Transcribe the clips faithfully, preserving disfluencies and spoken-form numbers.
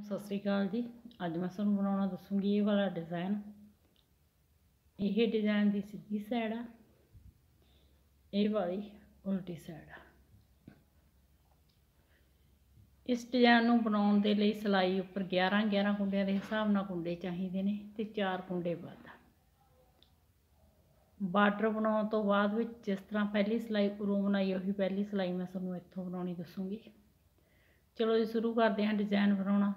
सत श्री अकाल जी। अज मैं तुहानूं बनाउणा दसूँगी ये वाला डिज़ाइन। ये डिज़ाइन की सीधी साइड आ, ये वाली उल्टी साइड आ। इस डिज़ाइन नूं बनाउण दे लई सिलाई उपर ग्यारह ग्यारह कुंडिਆਂ ਦੇ हिसाब नाल कुंडे चाहिए ने ते चार कुंडे वध। बार्डर बनाउण तो बाद विच जिस तरह पहली सिलाई उरों बनाई उही पहली सिलाई मैं तुहानूं इत्थों बनाउणी दसूँगी। चलो जी शुरू करते हैं डिज़ाइन बनाउणा।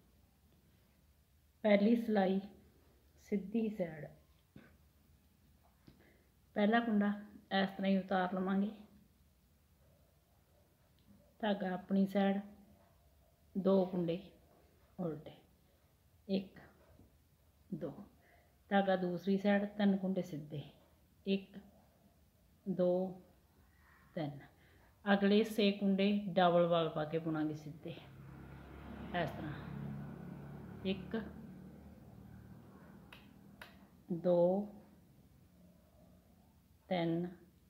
पहली सिलाई सीधी साइड, पहला कुंडा इस तरह ही उतार लवांगे, धागा अपनी साइड, दो कुंडे उल्टे, एक दो, धागा दूसरी साइड, तीन कुंडे सीधे, एक दो तीन। अगले छे कुंडे डबल वाल पा के बुनांगे सीधे इस तरह, एक दो तीन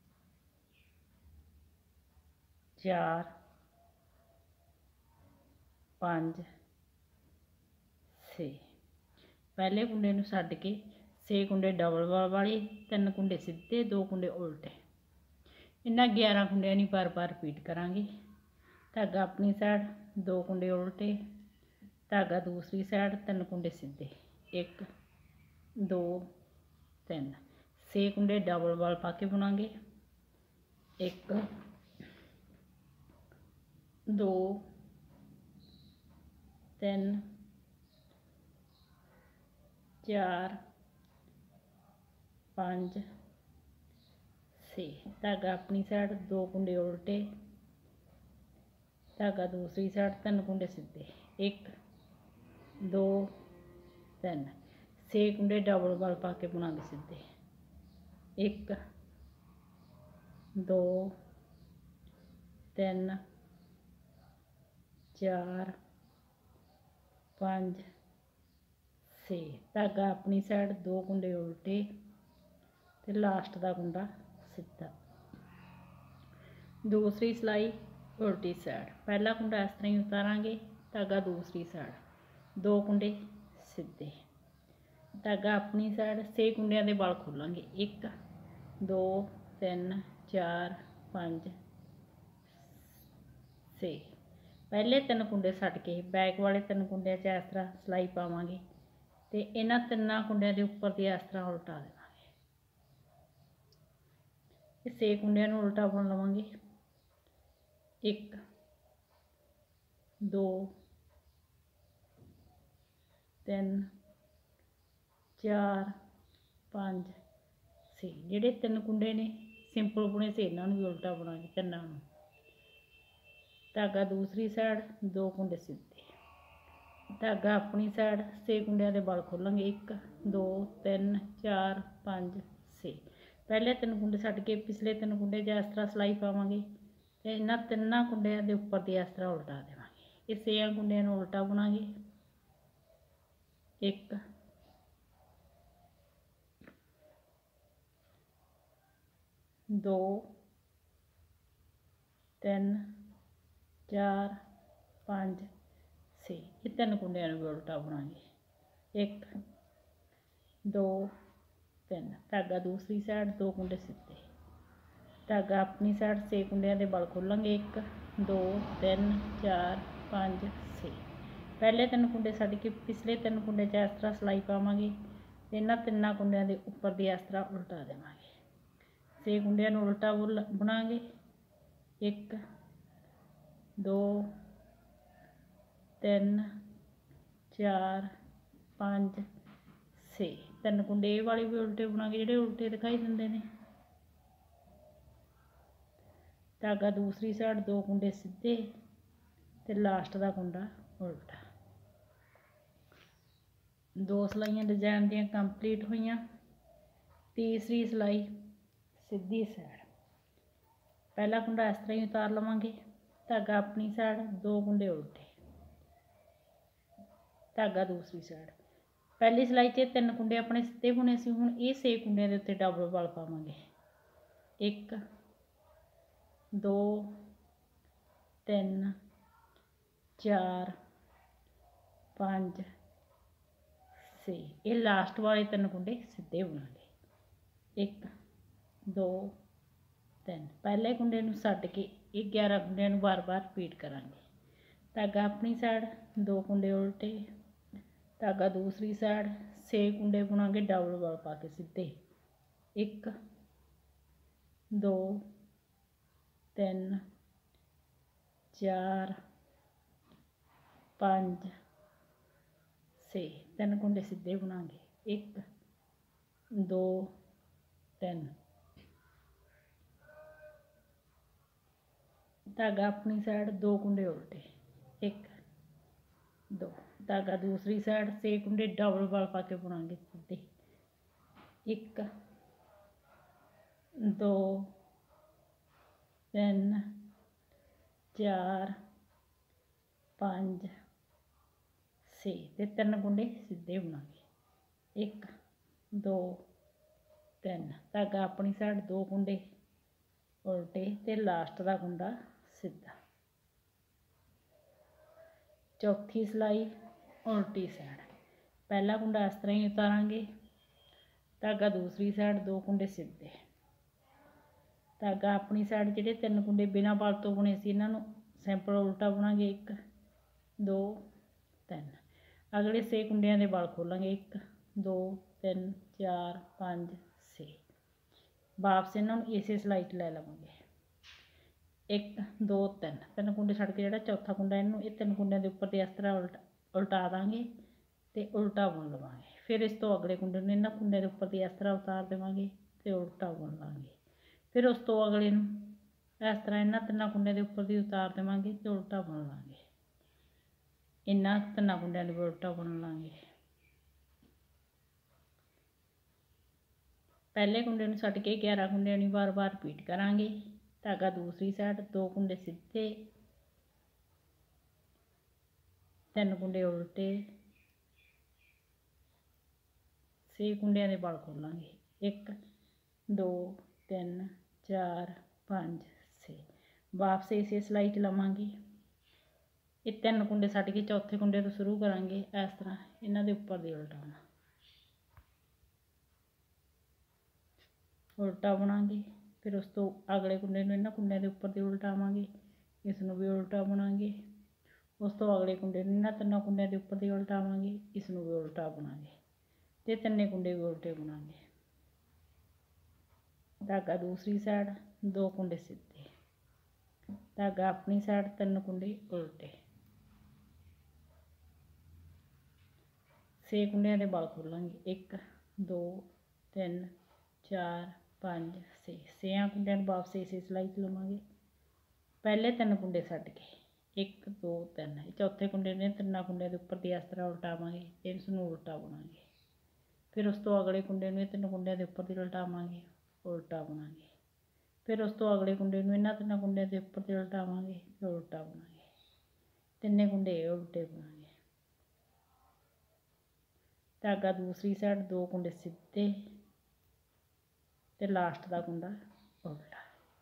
चार पाँच छे। पहले कुंडे नूं छड्ड के छे कुंडे डबल वाल वाले, तीन कुंडे सीधे, दो कुंडे उल्टे। इन्हां ग्यारह कुंडियां नहीं बार बार रिपीट करांगे। धागा अपनी साइड, दो कुंडे उल्टे, धागा दूसरी साइड, तीन कुंडे सीधे, एक दो तीन। छे कुंडे डबल वाल पा के बुनांगे, एक दो तीन चार पाँच छे। धागा अपनी साइड, दो कुंडे उल्टे, धागा दूसरी साइड, तीन कुंडे सीधे, एक दो तीन। छे कुंडे डबल वाल पा के बुनांगे सीधे, एक दो तीन चार पाँच छे। धागा अपनी साइड, दो कुंडे उल्टे ते लास्ट का कुंडा सीधा। दूसरी सिलाई उल्टी साइड, पहला कुंडा इस तरह ही उतारांगे, धागा दूसरी साइड, दो कुंडे सीधे, धागा अपनी साइड, छे कुंडियां दे वल खोलांगे, एक दो तीन चार पाँच छे। पहले तीन कुंडे छड्ड के बैक वाले तीन कुंडियां च इस तरह सिलाई पावांगे ते इन्हां तिन्नां कुंडियां दे उपर दी इस तरह उल्टा देवांगे। छे कुंडियां नूं उल्टा बुन लवांगे, एक दो तीन चार पाँच छे। जिहड़े तीन कुंडे ने सिंपल बुने से इन्हां नूं भी उल्टा बुनांगे तिन्नां नूं। धागा दूसरी साइड, दो कुंडे सीधे, धागा अपनी साइड, छे कुंडियां दे वल खोलांगे, एक दो तीन चार पाँच छे। पहले तीन कुंडे छड्ड के पिछले तीन कुंडे च इस तरह सिलाई पावांगे ते इन्हां तिन्नां कुंडियां दे उपर दी इस तरह उल्टा देवांगे। इह छेआं कुंडियां नूं उल्टा बुनांगे, एक दो तीन चार पाँच छे। ये तीन कुंडियां नूं भी उल्टा बुनांगे, एक दो तीन, धागा दूसरी साइड, दो कुंडे सीधे, धागा अपनी साइड, छे कुंडियां दे वल खोलांगे, एक दो तीन चार पाँच छे। पहले तीन कुंडे छड्ड के पिछले तीन कुंडे च इस तरह सिलाई पावांगे ते इन्हां तिन्नां कुंडियां दे उपर दी इस तरह उल्टा देवांगे। छे कुंडियां नूं उल्टा बुनांगे, एक दो तीन चार पाँच छे। तीन कुंडे इह वाले भी उल्टे बुनांगे जिहड़े उल्टे दिखाई दिंदे ने। धागा दूसरी साइड, दो कुंडे सीधे ते लास्ट का कुंडा उल्टा। दो सिलाइयां डिजाइन दियां कंप्लीट होईयां। तीसरी सिलाई सीधी साइड, पहला कुंडा इस तरह ही उतार लवांगे, धागा अपनी साइड, दो कुंडे उल्टे, धागा दूसरी साइड। पहली सिलाई च तीन कुंडे अपने सीधे बुने सी, हुण ये छे कुंडियां दे उत्ते डबल वाल पावांगे, एक दो तीन चार पाँच छे। ये लास्ट वाले तीन कुंडे सीधे बुनांगे। एक दो तीन। पहले कुंडे नूं छड्ड के ये ग्यारह कुंडियां नूं बार बार रिपीट करांगे। धागा अपनी साइड, दो कुंडे उल्टे, धागा दूसरी साइड, छे कुंडे बुनांगे डबल वाल पा के सीधे। एक दो तीन चार पाँच छे। तीन कुंडे सीधे बुनांगे। एक दो तीन। धागा अपनी साइड, दो कुंडे उल्टे, एक दो। धागा दूसरी साइड, छे कुंडे डबल वाल पा के बुनांगे सीधे। एक दो तीन चार पाँच छे। ते तीन कुंडे सीधे बुनांगे। एक दो तीन। धागा अपनी साइड, दो कुंडे उल्टे ते लास्ट का कुंडा सीधा। चौथी सिलाई उल्टी साइड। पहला कुंडा इस तरह ही उतारांगे। धागा दूसरी साइड, दो कुंडे सीधे। धागा अपनी साइड जिहड़े तीन कुंडे बिना बाल तो बुने सी इन्हां नूं सिंपल उल्टा बुनांगे। एक दो तीन। अगले छे कुंडियां दे बाल खोलांगे। एक दो तीन चार पाँच छे। वापस इन्हां नूं इसे सिलाई च लै लवांगे। एक दो तीन। तीन कुंडे छड्ड के जिहड़ा चौथा कुंडा इनू ये तीन कुंडियां दे उपर ते इस तरह उल्टा उल्टा देंगे ते उल्टा बुन लवांगे। फिर इस तो अगले कुंडे नूं इन्हां कुंडियां दे उपर ते इस तरह उतार देवांगे ते उल्टा बुन लांगे। फिर उस तो अगले नूं इस तरह इन्हां तिन्नां कुंडियां दे उपर दी उतार देवांगे ते उल्टा बुन लांगे। इन्हां तिन्नां कुंडियां दे उल्टा बुन लांगे। पहले कुंडे नूं छड्ड के ग्यारह कुंडियां नूं बार बार रिपीट करांगे। धागा दूसरी साइड, दो कुंडे सीधे, तीन कुंडे उल्टे, छे कुंडियां दे बाल खोलांगे। एक दो तीन चार पाँच छे। वापस इसे सिलाई च लवांगे। ये तीन कुंडे छड्ड के चौथे कुंडे तो शुरू करांगे। इस तरह इन्हां दे उपर दी उल्टाना, उल्टा बुनांगे। फिर उस तो अगले कुंडे नूं इन्हां कुंडियां दे उपर दी उल्टावांगे। इस नूं भी उल्टा बुनांगे। उस तो अगले कुंडे नूं इन्हां तिन्नां कुंडियां दे उपर दी उल्टावांगे। इस नूं भी उल्टा बुनांगे ते तिन्ने कुंडे भी उल्टे बुनांगे। धागा दूसरी साइड, दो कुंडे सीधे। धागा अपनी साइड, तीन कुंडे उल्टे, छे कुंडियां दे बाल खोलांगे। एक दो तीन चार पाँच छे। छेआं कुंडियां नूं वापस इसे सिलाई च लवांगे। पहले तीन कुंडे छड्ड के एक दो तीन। चौथे कुंडे ने तिन्नां कुंडियां दे उपर दी इस तरह उल्टावांगे ते इस नूं उल्टा बुनांगे। फिर उस तो अगले कुंडे नूं तिन्न कुंडियां दे उपर दी उल्टावांगे, उल्टा बुनांगे। फिर उस तो अगले कुंडे नूं इन्हां तिन्नां कुंडियां दे उपर ते उल्टावांगे ते उल्टा बुनांगे। तिन्ने कुंडे उल्टे बुनांगे। धागा दूसरी साइड, दो कुंडे सीधे ते लास्ट का कुंडा उल्टा।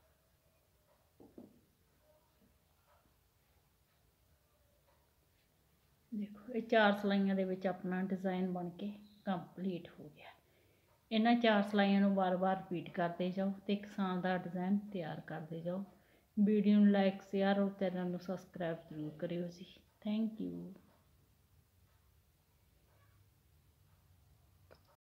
देखो ये चार सिलाइयां दे विच अपना डिज़ाइन बन के कंप्लीट हो गया। इन्हां चार सिलाइयां नूं बार बार रिपीट करते जाओ तो एक शानदार डिज़ाइन तैयार करते जाओ। वीडियो नूं लाइक शेयर और चैनल नूं सबसक्राइब जरूर करियो जी। Thank you.